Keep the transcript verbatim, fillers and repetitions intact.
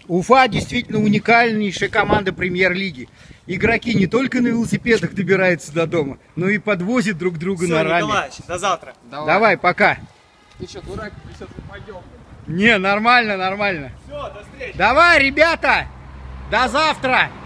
Уфа действительно уникальнейшая команда премьер-лиги. Игроки не только на велосипедах добираются до дома, но и подвозят друг друга Все, на раме. Николаевич, до завтра. Давай, Давай пока. Ты что, дурак, сейчас упадем. Не, нормально, нормально. Все, до встречи. Давай, ребята, до завтра.